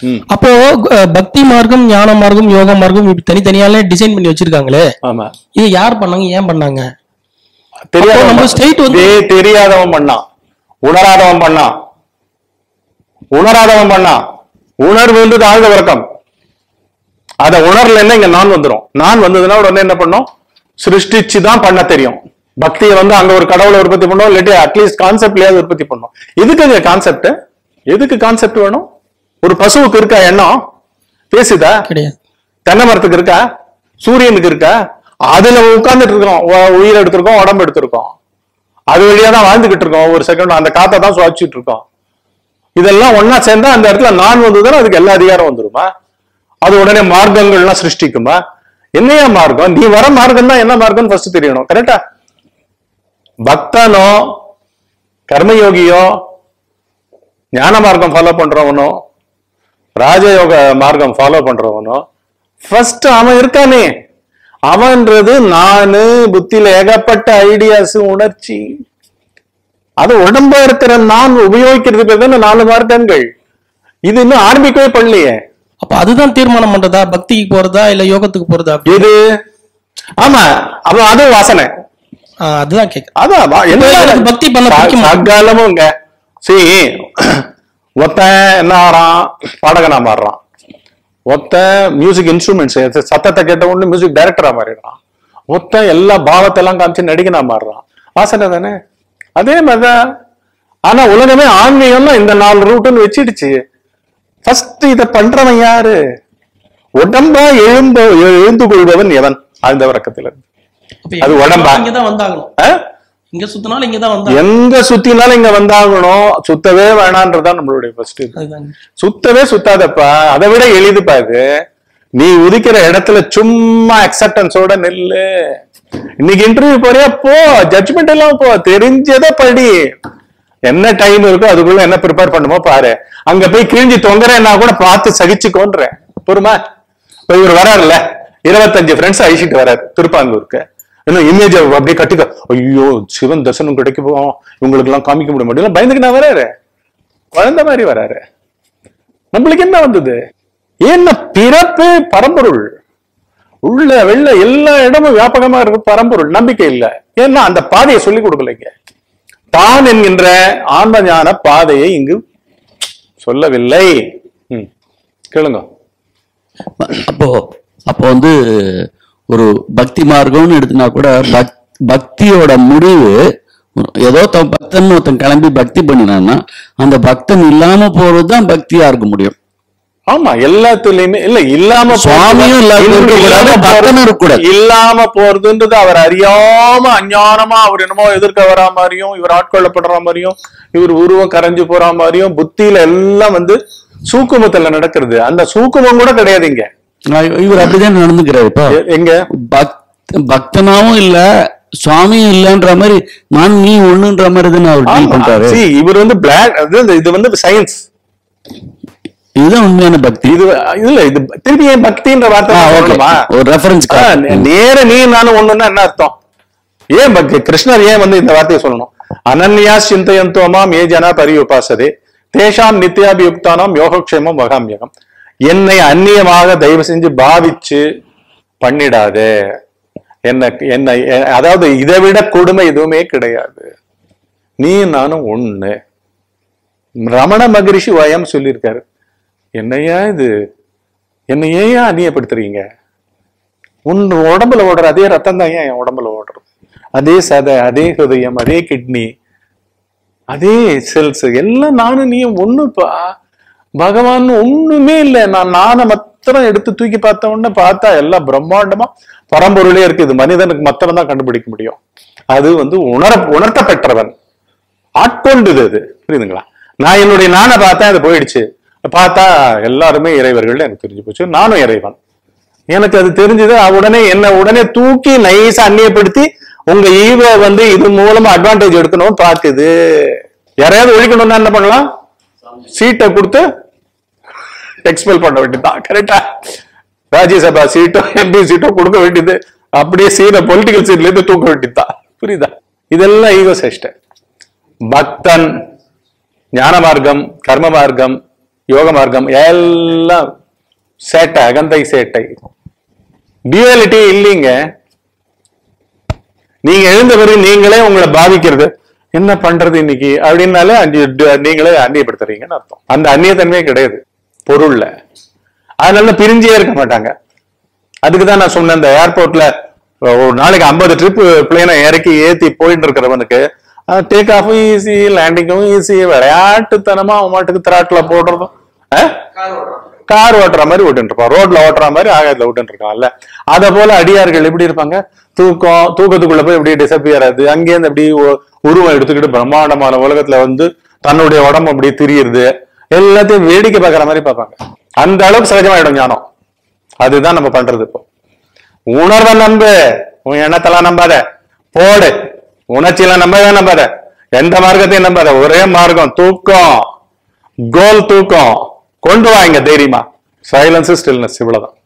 அப்போ பக்தி மார்க்கம், ஞான மார்க்கம், யோக மார்க்கம் இப்படி தனித்தனியாலே டிசைன் பண்ணி வச்சிருக்காங்களே. ஆமா, இது யார் பண்ணாங்க, ஏன் பண்ணாங்க? நம்ம ஸ்டேட் வந்து தெரியாதவன் பண்ணான், உணராதவன் பண்ணான். உணர்வு வந்து ஆழ்ந்த வழக்கம். அத உணர்லன்னா இங்க நான் வந்துடும். நான் வந்ததுன்னா உடனே என்ன பண்ணோம், சிருஷ்டிச்சுதான் பண்ண தெரியும். பக்தியை வந்து அங்க ஒரு கடவுளை உற்பத்தி பண்ணோம், இல்லாட்டி அட்லீஸ்ட் கான்செப்ட்லயாவது உற்பத்தி பண்ணோம். எதுக்கு கான்செப்ட்? எதுக்கு கான்செப்ட் வேணும்? ஒரு பசுவுக்கு இருக்கா எண்ணம்? பேசுதா? கிடையாது. தென்னை மரத்துக்கு இருக்கா? சூரியனுக்கு இருக்கா? அதுல உட்கார்ந்துட்டு இருக்கோம், உயிர் எடுத்திருக்கோம், உடம்பு எடுத்திருக்கோம், அது வழியா தான் வாழ்ந்துகிட்டு இருக்கோம். ஒவ்வொரு செகண்ட் அந்த காத்தை தான் சுவாச்சிட்டு இருக்கோம். இதெல்லாம் ஒன்னா சேர்ந்தா அந்த இடத்துல நான் வந்ததுன்னா அதுக்கு எல்லா அதிகாரம் வந்துருமா? அது உடனே மார்க்கங்கள்லாம் சிருஷ்டிக்குமா? என்னையா மார்க்கம்? நீ வர மார்க்கம் தான் என்ன மார்க்கம் ஃபர்ஸ்ட் தெரியணும். கரெக்டா? பக்தனோ கர்மயோகியோ ஞான மார்க்கம் ஃபாலோ பண்றவனோ ராஜயோக மார்க்கம் ஃபாலோ பண்றவனோ ஃபர்ஸ்ட் அவன் இருக்கானே, அவன்றது நானு, புத்தியில ஏகப்பட்ட ஐடியாஸ், உணர்ச்சி, அது உடம்பா இருக்கிற நான் உபயோகிக்கிறது பேர் தானே 4 மார்க்கங்கள். இது இன்னும் ஆரம்பிக்கவே பண்ணலையே. அப்ப அதுதான் தீர்மானம் பண்றதா, பக்திக்கு போறதா இல்ல யோகத்துக்கு போறதா? இது ஆமா, அவன் அதுவும் வாசனை. அதுதான் கேட்க. அதான் பக்தி பண்ண சகாலமும் ஒருத்தன் என்ன ஆறான், பாடகனா மாறுறான். ஒருத்தன் மியூசிக் இன்ஸ்ட்ருமெண்ட்ஸ் சத்தத்தை கேட்ட உடனே மியூசிக் டைரக்டரா மாறிடுறான். ஒருத்தன் எல்லா பாவத்தெல்லாம் காமிச்சு நடிகனா மாறுறான். வாசனை தானே. அதே மாதிரிதான். ஆனா உலகமே ஆன்மீகம்னா இந்த 4 ரூட்டுன்னு வச்சிடுச்சு. ஃபர்ஸ்ட் இத பண்றவன் யாரு? உடம்பா எழுந்து கொள்பவன் எவன்? ஆழ்ந்த வழக்கத்துல இருந்து. அது உடம்பா? இங்கதான் வந்தாகணும். இங்க சுத்தினாலும் இங்கதான் வந்தா, எங்க சுத்தினாலும் இங்க வந்தாகணும். சுத்தவே வேணான்றதான் நம்மளுடைய ஃபர்ஸ்ட். சுத்தவே சுத்தாதப்பா, அதை விட எளிதுப்பா இது. நீ உதிக்கிற இடத்துல சும்மா அக்செப்டன்ஸோட நெல்லு. இன்னைக்கு இன்டர்வியூ போறியா, போ. ஜட்ஜ்மெண்ட் எல்லாம் போ, தெரிஞ்சதை படி. என்ன டைம் இருக்கோ அதுக்குள்ள என்ன ப்ரிப்பேர் பண்ணுமோ பாரு. அங்க போய் கிழிஞ்சி தொங்குறேன்னா கூட பார்த்து சகிச்சுக்கோன்ற பொறுமா. இப்ப இவர் வராருல்ல, 25 ஃப்ரெண்ட்ஸ் அழிச்சிட்டு வர்றாரு திருப்பாங்கூருக்கு. இன்னும் இமேஜ் அப்படியே கட்டிக்க, ஐயோ சிவன் தர்சனம் கிடைக்க போவோம், இவங்களுக்கு எல்லாம் காமிக்க முடிய மாட்டேன், பயந்துக்கு நான் வராரு. குழந்தை மாதிரி வராரு. நம்மளுக்கு என்ன வந்தது? ஏன்னா பிறப்பு பரம்பொருள், உள்ள வெள்ள எல்லா இடமும் வியாபகமா இருக்கு பரம்பொருள். நம்பிக்கை இல்ல, ஏன்னா அந்த பாதையை சொல்லிக் கொடுக்கலைங்க. தான் என்கின்ற ஆன்ம ஞான பாதையை இங்கு சொல்லவில்லை. கேளுங்க. அப்போ வந்து ஒரு பக்தி மார்க்கம்னு எடுத்துனா கூட பக்தியோட முடிவு ஏதோ பக்தன் ஒருத்தன் கிளம்பி பக்தி பண்ணினான்னா அந்த பக்தன் இல்லாம போறதுதான் பக்தியா இருக்க முடியும். ஆமா, எல்லாத்துலயுமே இல்ல, இல்லாம சுவாமியும் இல்லாம போறதுன்றது அவர் அறியாம அஞ்ஞானமா அவர் என்னமோ எதிர்க்க வரா மாதிரியும், இவர் ஆட்கொள்ளப்படுற மாதிரியும், இவர் உருவம் கரைஞ்சு போற மாதிரியும் புத்தியில எல்லாம் வந்து சூக்குமத்துல நடக்கிறது. அந்த சூக்குமம் கூட கிடையாது இங்க. இவர் அப்படிதான் நடந்துக்கிறாரு. இப்ப எங்க பக்தனாவும் இல்ல சுவாமியும் இல்லன்ற மாதிரி நான் நீ ஒண்ணுன்ற மாதிரி தானே அவர் டீல் பண்றாரு. இவர் வந்து பிளாக், இது வந்து சயின்ஸ். இதுதான் உண்மையான பக்தி. இது இல்ல, இது திருப்பி ஏன் பக்தின்ற வார்த்தை ஒரு ரெஃபரன்ஸ் நேர நீ நானும் ஒண்ணுன்னா என்ன அர்த்தம்? ஏன் பக்தி? கிருஷ்ணர் ஏன் வந்து இந்த வார்த்தையை சொல்லணும்? அனன்யா சிந்தயந்தோமாம் ஏ ஜனா பரியுபாசதே தேஷாம் நித்யாபியுக்தானாம் யோகக்ஷேமம் வகாமியகம். என்னை அந்நியமாக தயவு செஞ்சு பாவிச்சு பண்ணிடாதே. என்ன அதாவது இதை விட கொடுமை எதுவுமே கிடையாது. நீ நானும் ஒண்ணு. ரமண மகரிஷி வயம் சொல்லியிருக்காரு. என்னையா இது, என்னை ஏன் அந்நியப்படுத்துறீங்க? உன் உடம்புல ஓடுற அதே ரத்தம் தான் ஏன் என் உடம்புல ஓடுறது, அதே சதை, அதே ஹிருதயம், அதே கிட்னி, அதே செல்ஸ் எல்லாம் நானும் நீயும் ஒண்ணுப்பா. பகவான் ஒண்ணுமே இல்லை. நானை மாத்திரம் எடுத்து தூக்கி பார்த்த உடனே பார்த்தா எல்லாம் பிரம்மாண்டமா பரம்பொருளே இருக்கு. இது மனிதனுக்கு மாத்திரம் தான் கண்டுபிடிக்க முடியும். அது வந்து உணர்த்த பெற்றவன் ஆட்கொண்டுது. அது புரியுதுங்களா? நான் என்னுடைய நானை பார்த்தேன், அது போயிடுச்சு. பார்த்தா எல்லாருமே இறைவர்கள் எனக்கு தெரிஞ்சு போச்சு. நானும் இறைவன். எனக்கு அது தெரிஞ்சது. உடனே என்ன உடனே தூக்கி நைஸா அந்நியப்படுத்தி உங்க ஈவ வந்து இது மூலமா அட்வான்டேஜ் எடுக்கணும் பார்க்குது. யாரையாவது ஒழிக்கணும்னா என்ன பண்ணலாம்? சீட்டை கொடுத்து எக்ஸ்பெல் பண்ண வேண்டியதுதான். கரெக்டா? ராஜ்யசபா சீட்டோ எம்பி சீட்டோ கொடுக்க வேண்டியது. அப்படியே சீன பொலிட்டிக்கல் சீட்ல இருந்து தூக்க வேண்டியதுதான். புரியுதா? இதெல்லாம் ஈகோ சேஷ்டை. பக்தன் ஞான மார்க்கம், கர்ம மார்க்கம், யோக மார்க்கம் எல்லாம் சேட்டை, அகந்தை சேட்டை. டியூவாலிட்டி இல்லைங்க. நீங்க எழுந்த பிறகு நீங்களே உங்களை பாதிக்கிறது, என்ன பண்றது இன்னைக்கு அப்படின்னாலே நீங்களே அந்நியப்படுத்துறீங்கன்னு அர்த்தம். அந்த அந்நியத்தன்மையே கிடையாது பொருள்ல. அதனால பிரிஞ்சே இருக்க மாட்டாங்க. அதுக்குதான் நான் சொன்னேன், இந்த ஏர்போர்ட்ல ஒரு நாளைக்கு 50 ட்ரிப் பிளேனை இறக்கி ஏத்தி போயிட்டு இருக்கிறவனுக்கு டேக் ஆஃப் ஈஸி, லேண்டிங்கும் ஈஸி, விளையாட்டுத்தனமா அவன் மாட்டுக்கு திராட்டில் போடுறதும், கார் ஓட்டுற மாதிரி விட்டு இருப்பான், ரோட்ல ஓட்டுற மாதிரி ஆகாயத்துல விட்டு இருக்கான்ல. அத போல அடியார்கள் எப்படி இருப்பாங்க, தூக்கத்துக்குள்ள போய் எப்படி டிசப்பியர் ஆகுது, அங்கேருந்து அப்படி உருவம் எடுத்துக்கிட்டு பிரம்மாண்டமான உலகத்துல வந்து தன்னுடைய உடம்பு அப்படி திரியுது, எல்லாத்தையும் வேடிக்கை பார்க்கற மாதிரி பார்ப்பாங்க. அந்த அளவுக்கு சகஜமாயிடும் ஞானம். அதுதான் நம்ம பண்றது. இப்போ உணர்வை நம்பு, உன் எண்ணத்தெல்லாம் நம்பாத, போடு. உணர்ச்சியெல்லாம் நம்பாத, எந்த மார்க்கத்தையும் நம்பாத. ஒரே மார்க்கம் தூக்கம், கோல் தூக்கம். கொண்டு வாங்க தைரியமா. சைலன்ஸ், ஸ்டில்னஸ், இவ்வளவுதான்.